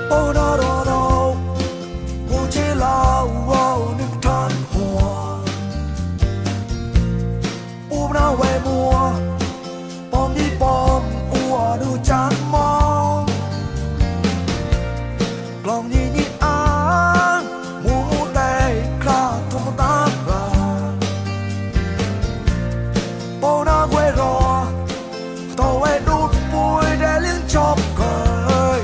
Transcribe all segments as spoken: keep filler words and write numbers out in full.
bao đó đó đâu cô chỉ là wow nước than hoa u na về mùa bom đi bom ua đủ chán mong lòng nhìn nhìn ăn mua mua tê khá thông ta ra bao na quê rò tàu về đút bụi để liên chọc cười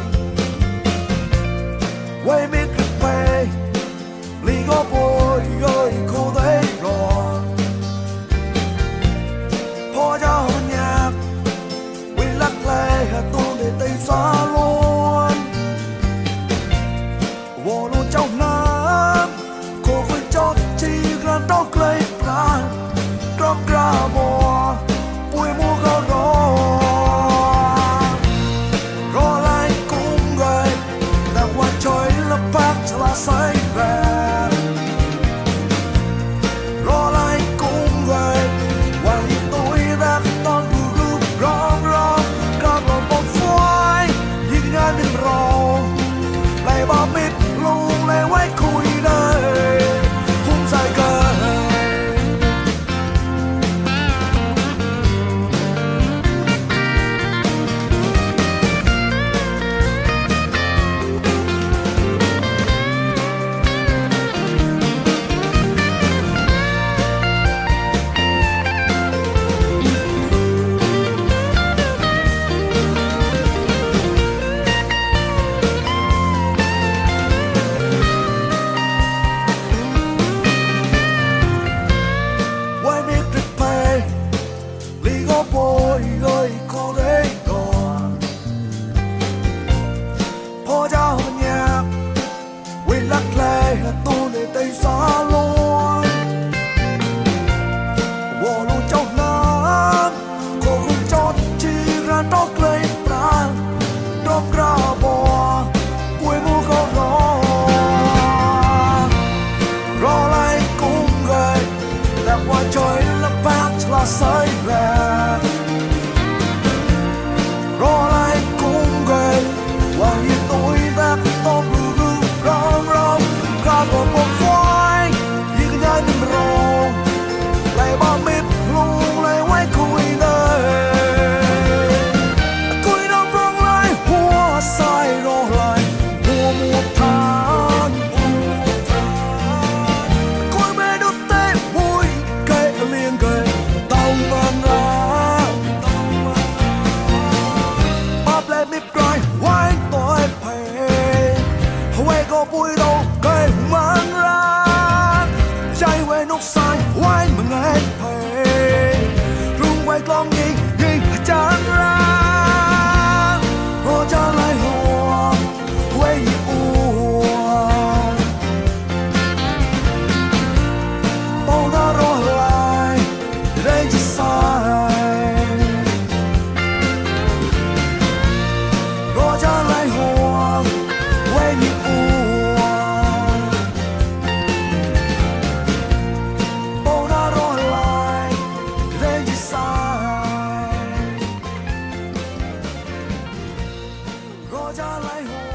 quay miếng cực phê lý có bụi ơi cô thấy rồiพอจะหอนยากวิลักแลตัวđể tay xa luôn vô luôn trong nắng cô với chót chi gần tóc lấy plan trong ra mùa bụi mùa gạo rò rò lại cũng người đang qua trời lập phát là say về rò lại cũng người qua những tôi đãต้องดูรูปร้องร้องกลับลงบนฟ้ายยิ่งงานหนึ่งรอเลยบ่มิดลุงเลยไว้คุยเลยภูมิใจเกินbôi ơi cô đấy rồiพอจะหอนยากวิลักแลตัวในtay xa luôn vô luôn trong nắng cô không chót chi ra tóc lấy plan đốt ra bò cuối mùa gạo rò rò lại cũng người làm qua trời là phát là say về rò lại cũng người và như tôi đã tóm đủ đủ rong rong cả một một phái như cái nhai mình rong lại bao mít luôn lại quay cùi đời cùi đông rong lại hoa sai rò lại mùa mùa tháng cùi mê đốt tê mùi cây liền cây tàu vàng ra quay tôi phải quay có vui đâu cây mang ra trái quay nóc sai quay mà nghe phải rung quay con gì gì chán ra rồi trả lại hoa quay như ua bao đã rồi lại đây chỉ sai trả lại hoa quay như ua bao đã rồi lại đây chỉ sai trả lại hoa